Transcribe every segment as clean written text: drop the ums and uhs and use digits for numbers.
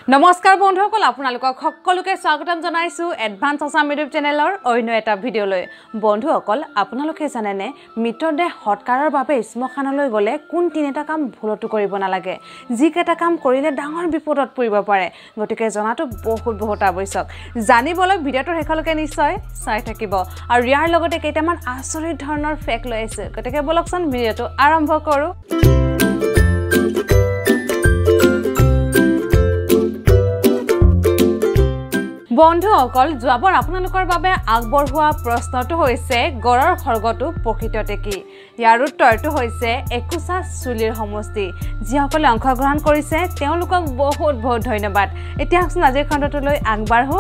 নমস্কাৰ বন্ধুসকল আপোনালোকক সকলোকে স্বাগতম জনাইছো এডভান্স আসাম ইউটিউব চেনেলৰ অন্য এটা ভিডিঅলৈ বন্ধুসকল আপোনালোকে জানেনে মৃতদেহ হৎকাৰৰ বাবে শ্মশানলৈ গলে কোন তিনিটা কাম ভুলটো কৰিব নালাগে যিকেটা কাম কৰিলে ডাঙৰ বিপদত পৰিব পাৰে গতিকে জনাটো বহুত আৱশ্যক জানিবলৈ ভিডিঅটোৰ শেষলৈকে নিশ্চয় চাই থাকিব আৰু ইয়াৰ লগতে কেইটামান আচৰিত ধৰণৰ ফেক লৈ আছে গতিকে বলকচোন ভিডিঅটো আৰম্ভ কৰো বন্ধুসকল যোৱাবাৰ আপোনালোকৰ বাবে আগবঢ়োৱা প্ৰশ্নটো হৈছে গড়ৰ খৰ্গটো প্ৰকৃততে কি ইয়াৰ উত্তৰটো হৈছে একোছা চুলিৰ সমষ্টি যিসকলে অংশগ্ৰহণ কৰিছে তেওঁলোকক বহুত ধন্যবাদ এতিয়া আজিৰ খণ্ডটোলৈ আগবাঢ়ো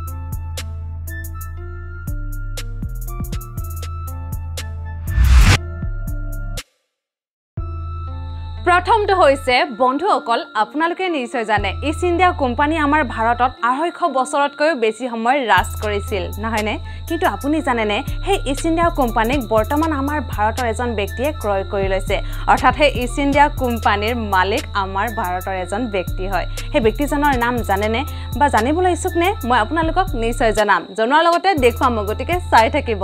প্ৰথমটো হৈছে বন্ধুসকল আপোনালোকে নিশ্চয় জানে ইষ্ট ইণ্ডিয়া কোম্পানী আমাৰ ভাৰতত 250 বছৰতকৈ বেছি সময় ৰাজ কৰিছিল নহয়নে কিন্তু আপুনি জানেনে সেই ইষ্ট ইণ্ডিয়া কোম্পানীক বৰ্তমান আমাৰ ভাৰতৰ এজন ব্যক্তিয়ে ক্ৰয় কৰি লৈছে অৰ্থাৎ সেই ইষ্ট ইণ্ডিয়া কোম্পানীৰ মালিক আমাৰ ভাৰতৰ এজন ব্যক্তি হয় সেই ব্যক্তিজনৰ নাম জানেনে বা জানিবলৈ ইচ্ছুক নে মই আপোনালোকক নিশ্চয় জনাম জনোৱাৰ লগতে দেখুৱাম গতিকে চাই থাকিব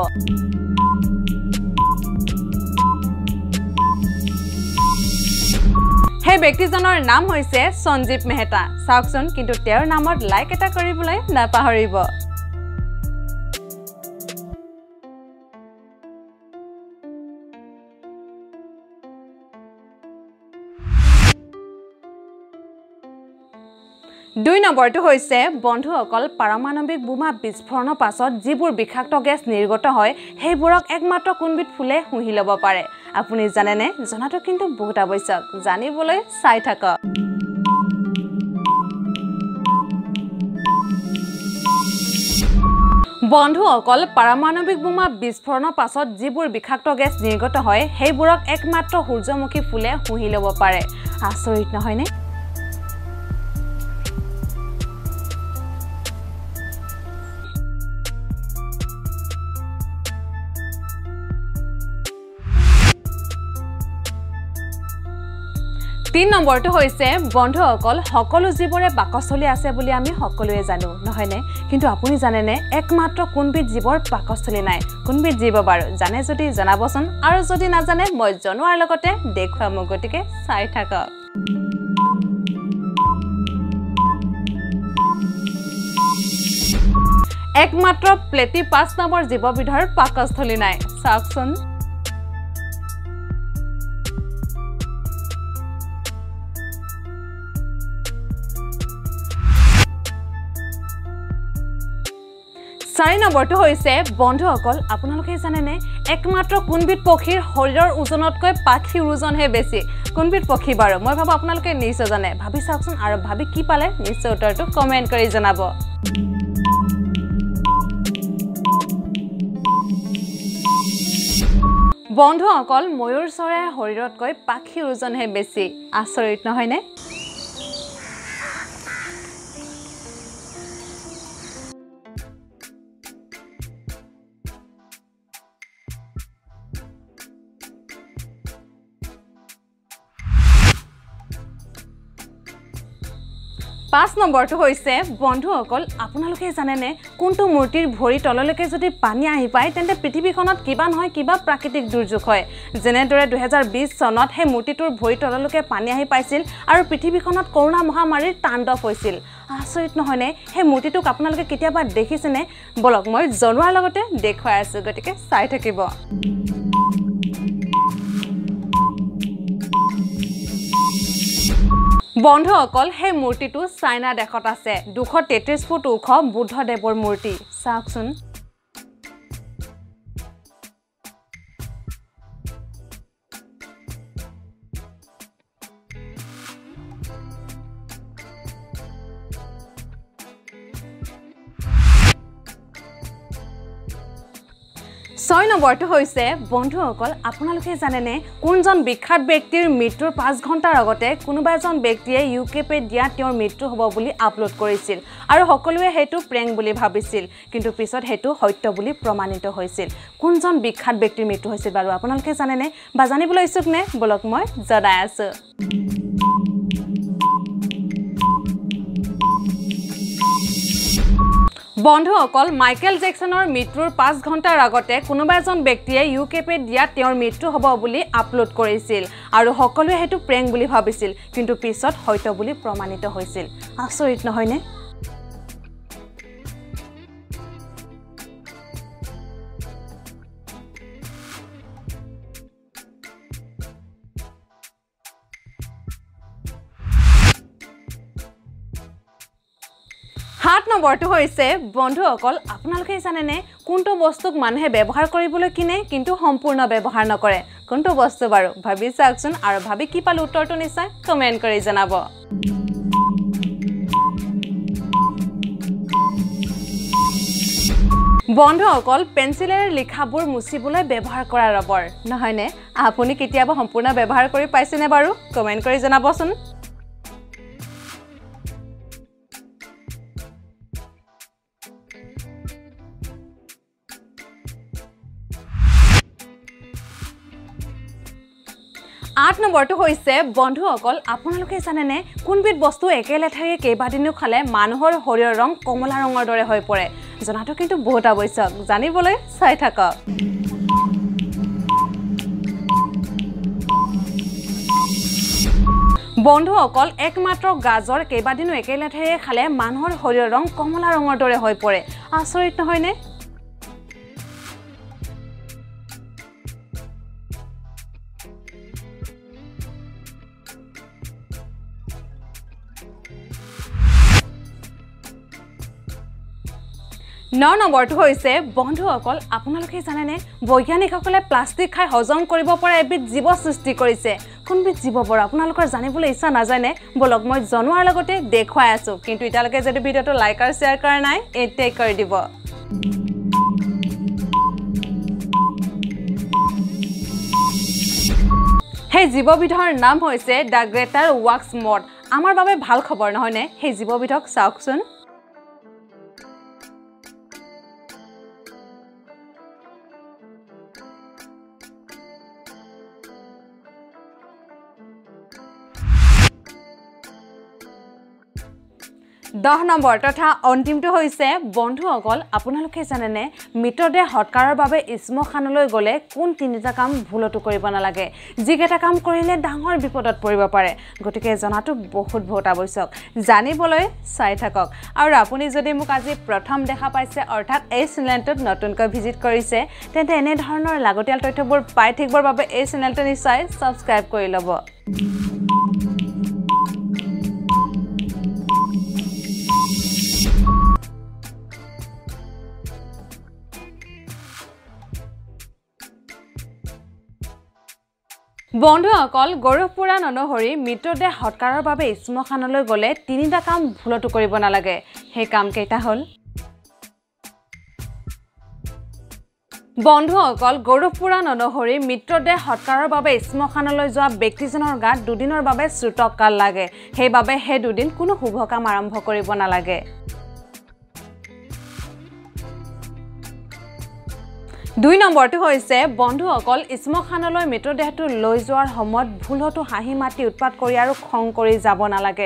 সেই ব্যক্তিজনৰ নাম হৈছে সঞ্জীৱ মেহতা চাওকচোন কিন্তু তেওঁৰ নামত লাইক এটা কৰিবলৈ নাপাহৰিব 2 নম্বৰটো হৈছে বন্ধুসকল পাৰমাণৱিক বোমা বিস্ফোৰণৰ পাছত যিবোৰ বিষাক্ত গেছ নিৰ্গত হয় সেইবোৰক একমাত্ৰ কোনবিধ ফুলে শুহি ল'ব পাৰে আপুনি জানেনে জনাটো কিন্তু বহুত আৱশ্যক জানিবলৈ চাই থাকক বন্ধুসকল পাৰমাণৱিক বোমা বিস্ফোৰণৰ পাছত যিবোৰ বিষাক্ত গেছ নিৰ্গত হয় সেইবোৰক একমাত্ৰ সূৰ্যমুখী ফুলে শুহি ল'ব পাৰে আচৰিত নহয়নে 3 নম্বৰটো হৈছে বন্ধুসকল সকলো জীৱৰে পাকস্থলী আছে বুলি আমি সকলোৱে জানো নহয়নে কিন্তু আপুনি জানেনে একমাত্ৰ কোনবিধ জীৱৰ পাকস্থলী নাই কোনবিধ জীৱ বাৰু জানে যদি জনাবচোন আৰু যদি নাজানে মই জনোৱাৰ লগতে দেখুৱাম গতিকে চাই থাকক একমাত্ৰ প্লেটিপাছ নামৰ জীৱবিধৰ পাকস্থলী নাই চাওকচোন 4 নম্বৰটো হৈছে বন্ধুসকল আপোনালোকে জানেনে একমাত্ৰ কোনবিধ পক্ষীৰ শৰীৰৰ ওজনতকৈ পাখিৰ ওজনহে বেছি কোনবিধ পক্ষী বাৰু মই ভাবো আপোনালোকে নিশ্চয় জানে ভাবি চাওকচোন আৰু ভাবি কি পালে নিশ্চয় উত্তৰটো কমেন্ট কৰি জনাব বন্ধুসকল ময়ূৰ চৰাইৰ শৰীৰতকৈ পাখিৰ ওজনহে বেছি আচৰিত নহয়নে 5 নম্বৰটো হৈছে বন্ধুসকল আপোনালোকে জানেনে কোনটো মূৰ্তিৰ ভৰি তললৈকে যদি পানী আহি পায় তেন্তে পৃথিৱীখনত কিবা নহয় কিবা প্ৰাকৃতিক দুৰ্যোগ হয় যেনেদৰে 2020 চনত হে মূৰ্তিটোৰ ভৰি তললৈকে পানী আহি পাইছিল আৰু পৃথিৱীখনত কৰোনা মহামাৰীৰ তাণ্ডৱ হৈছিল আচৰিত নহয়নে হে মূৰ্তিটোক আপোনালোকে কেতিয়াবা দেখিছেনে বলক মই জনোৱাৰ লগতে দেখুৱাই আছো গতিকে চাই থাকিব বন্ধুসকল সেই মূৰ্তিটো চাইনা দেশত আছে 233 ফুট ওখ বুদ্ধদেৱৰ মূৰ্তি চাওকচোন ছয় নম্বৰটো হৈছে বন্ধুসকল আপোনালোকে জানেনে কোনজন বিখ্যাত ব্যক্তিৰ মৃত্যুৰ 5 ঘণ্টাৰ আগতে কোনোবা এজন ব্যক্তিয়ে ইউকেপে দিয়া তেওঁৰ মৃত্যু হ'ব বুলি আপলোড কৰিছিল আৰু সকলোৱে হেতু প্ৰেং বুলি ভাবিছিল কিন্তু পিছত হেতু সত্য বুলি প্ৰমাণিত হৈছিল কোনজন বিখ্যাত ব্যক্তিৰ মৃত্যু হৈছিল বাৰু আপোনালোকে জানেনে বা জানিবলৈ ইচ্ছুক নে বলক মই জনাই আছো বন্ধুসকল মাইকেল জেকসনৰ মৃত্যুৰ 5 ঘণ্টাৰ আগতে কোনোবা এজন ব্যক্তিয়ে ইউকেপে দিয়া তেওঁৰ মৃত্যু হ'ব বুলি আপলোড কৰিছিল আৰু সকলোৱে হেতু প্ৰেং বুলি ভাবিছিল কিন্তু পিছত হয়তো বুলি প্ৰমাণিত হৈছিল আচৰিত নহয়নে 7 নম্বৰটো হৈছে বন্ধুসকল আপোনালোকে জানেনে কোনটো বস্তুক মানুহে ব্যৱহাৰ কৰিবলৈ কিনে কিন্তু সম্পূৰ্ণ ব্যৱহাৰ নকৰে কোনটো বস্তু বাৰু ভাবি চাওকচোন আৰু ভাবি কি পালে উত্তৰটো নিশ্চয় কমেন্ট কৰি জনাব বন্ধুসকল পেন্সিলেৰে লিখাবোৰ মুছিবলৈ ব্যৱহাৰ কৰা ৰবৰ নহয়নে আপুনি কেতিয়াবা সম্পূৰ্ণ ব্যৱহাৰ কৰি পাইছেনে বাৰু কমেন্ট কৰি জনাবচোন 8 নম্বৰটো হৈছে বন্ধুসকল আপোনালোকে জানেনে কোনবিধ বস্তু একেলেঠাৰিয়ে কেইবাদিনো খালে মানুহৰ শৰীৰৰ ৰং কমলা ৰঙৰ দৰে হৈ পৰে জনাটো কিন্তু বহুত আৱশ্যক জানিবলৈ চাই থাকক বন্ধুসকল একমাত্ৰ গাজৰ কেইবাদিনো একেলেঠাৰিয়ে খালে মানুহৰ শৰীৰৰ ৰং কমলা ৰঙৰ দৰে হৈ পৰে আচৰিত নহয়নে ন নম্বৰটো হৈছে বন্ধুসকল আপোনালোকে জানেনে বৈজ্ঞানিকসকলে প্লাষ্টিক খাই হজম কৰিব পৰা এবিধ জীৱ সৃষ্টি কৰিছে কোনবিধ জীৱ বৰ আপোনালোকৰ জানিবলৈ ইচ্ছা নাজানে বলক মই জনোৱাৰ লগতে দেখুৱাই আছো কিন্তু ইতালৈকে যদি ভিডিওটো লাইক আৰু শেয়াৰ কৰা নাই এটাই কৰি দিব হে জীৱবিধৰ নাম হৈছে দা গ্ৰেটাৰ ৱাক্স মথ আমাৰ বাবে ভাল খবৰ নহয়নে হে জীৱবিধক চাওকচোন দহ নম্বৰ তথা অন্তিমটো হৈছে বন্ধুসকল আপোনালোকে জানেনে মৃতদেহ হৎকাৰৰ বাবে শ্মশানলৈ গ'লে কোন তিনিটা কাম ভুলতো কৰিব নালাগে যিকেইটা কাম কৰিলে ডাঙৰ বিপদত পৰিব পাৰে গতিকে জনাটো বহুত আৱশ্যক জানিবলৈ চাই থাকক আৰু আপুনি যদি মোক আজি প্ৰথম দেখা পাইছে অৰ্থাৎ এই চেনেলটোত নতুনকৈ ভিজিট কৰিছে তেন্তে এনে ধৰণৰ লাগতিয়াল তথ্যবোৰ পাই থাকিবৰ বাবে এই চেনেলটো নিশ্চয় সাবস্ক্ৰাইব কৰি ল'ব বন্ধুসকল গৌৰৱ পুৰাণ অনুসৰি মৃতদেহ হৎকাৰৰ বাবে শ্মশানলৈ গ'লে তিনিটা কাম ভুলতো কৰিব নালাগে সেই কাম কেইটা হ'ল বন্ধুসকল গৌৰৱ পুৰাণ অনুসৰি মৃতদেহ হৎকাৰৰ বাবে শ্মশানলৈ যোৱা ব্যক্তিজনৰ গাত দুদিনৰ বাবে শ্ৰুতকাল লাগে সেইবাবে সেই দুদিন কোনো শুভ কাম আৰম্ভ কৰিব নালাগে 2 নম্বৰটো হৈছে বন্ধুসকল শ্মশানলৈ মৃতদেহটো লৈ যোৱাৰ সময়ত ভুলতো হাঁহি মাতি উৎপাত কৰি আৰু খং কৰি যাব নালাগে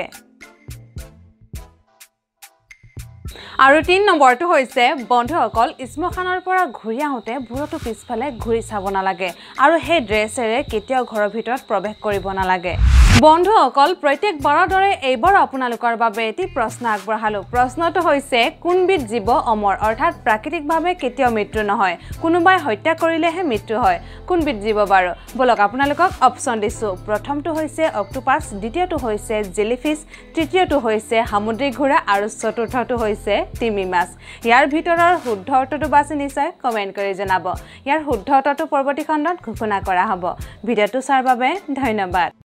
আৰু 3 নম্বৰটো হৈছে বন্ধুসকল শ্মশানৰ পৰা ঘূৰি আহোঁতে ভুলতো পিছফালে ঘূৰি চাব নালাগে আৰু সেই ড্ৰেছেৰে কেতিয়াও ঘৰৰ ভিতৰত প্ৰৱেশ কৰিব নালাগে বন্ধুসকল প্ৰত্যেকবাৰৰ দৰে এইবাৰ আপোনালোকৰ বাবে এটি প্ৰশ্ন আগবঢ়ালো প্ৰশ্নটো হৈছে কোনবিধ জীৱ অমৰ অৰ্থাৎ প্ৰাকৃতিকভাৱে কেতিয়াও মৃত্যু নহয় কোনোবাই হত্যা কৰিলেহে মৃত্যু হয় কোনবিধ জীৱ বাৰু বলক আপোনালোকক অপচন দিছো প্ৰথমটো হৈছে অক্টোপাছ দ্বিতীয়টো হৈছে জেলিফিছ তৃতীয়টো হৈছে সামুদ্ৰিক ঘোঁৰা আৰু চতুৰ্থটো হৈছে তিমি মাছ ইয়াৰ ভিতৰৰ শুদ্ধ উত্তৰটো বাছি নিশ্চয় কমেন্ট কৰি জনাব ইয়াৰ শুদ্ধ উত্তৰটো পৰৱৰ্তী খণ্ডত ঘোষণা কৰা হ'ব ভিডিওটো চাৰ বাবে ধন্যবাদ